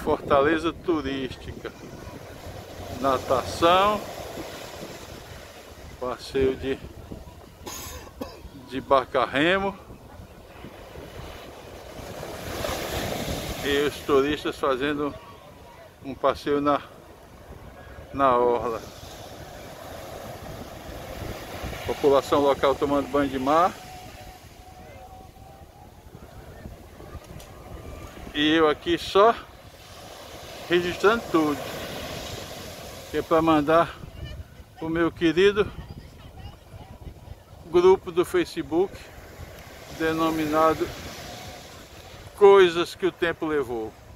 Fortaleza turística, natação, passeio de barca remo e os turistas fazendo um passeio na orla. População local tomando banho de mar. E eu aqui só registrando tudo, que é para mandar o meu querido grupo do Facebook, denominado Coisas que o Tempo Levou.